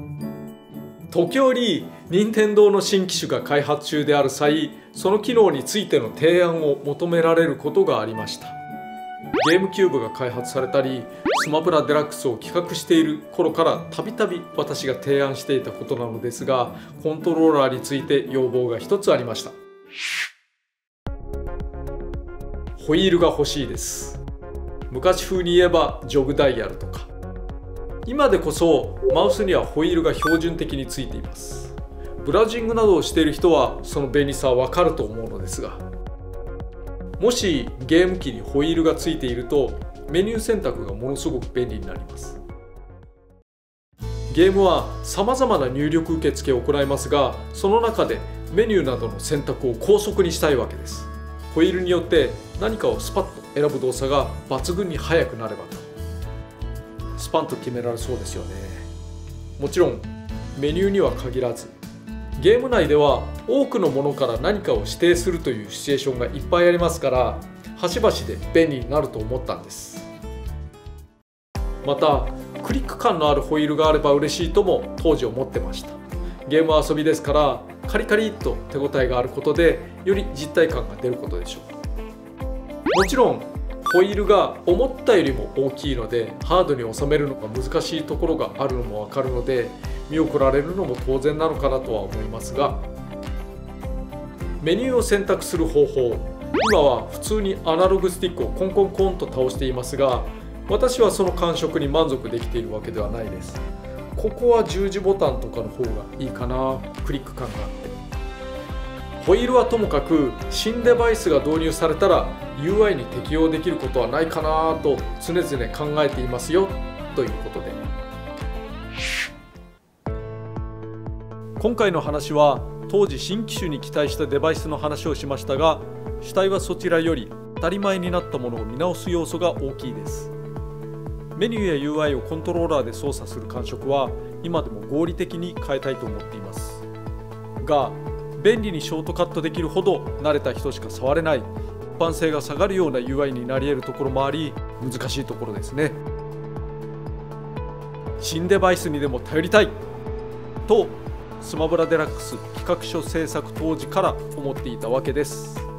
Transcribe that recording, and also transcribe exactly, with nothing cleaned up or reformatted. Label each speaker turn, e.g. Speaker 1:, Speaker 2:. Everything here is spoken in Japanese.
Speaker 1: 時折任天堂の新機種が開発中である際、その機能についての提案を求められることがありました。ゲームキューブが開発されたり、スマブラデラックスを企画している頃からたびたび私が提案していたことなのですが、コントローラーについて要望が一つありました。ホイールが欲しいです。昔風に言えばジョグダイヤルとか。今でこそマウスにはホイールが標準的についています。ブラウジングなどをしている人はその便利さはわかると思うのですが、もしゲーム機にホイールがついているとメニュー選択がものすごく便利になります。ゲームはさまざまな入力受付を行いますが、その中でメニューなどの選択を高速にしたいわけです。ホイールによって何かをスパッと選ぶ動作が抜群に速くなればと、スパンと決められそうですよね。もちろんメニューには限らず、ゲーム内では多くのものから何かを指定するというシチュエーションがいっぱいありますから、端々で便利になると思ったんです。またクリック感のあるホイールがあれば嬉しいとも当時思ってました。ゲームは遊びですから、カリカリっと手応えがあることでより実体感が出ることでしょう。もちろんホイールが思ったよりも大きいのでハードに収めるのが難しいところがあるのもわかるので、見送られるのも当然なのかなとは思いますが、メニューを選択する方法、今は普通にアナログスティックをコンコンコンと倒していますが、私はその感触に満足できているわけではないです。ここは十字ボタンとかの方がいいかな、クリック感があって。ホイールはともかく新デバイスが導入されたら ユーアイ に適用できることはないかなと常々考えていますよということで、今回の話は当時新機種に期待したデバイスの話をしましたが、主体はそちらより当たり前になったものを見直す要素が大きいです。メニューや ユーアイ をコントローラーで操作する感触は今でも合理的に変えたいと思っていますが、便利にショートカットできるほど慣れた人しか触れない、一般性が下がるような ユーアイ になり得るところもあり、難しいところですね。新デバイスにでも頼りたいとスマブラデラックス企画書制作当時から思っていたわけです。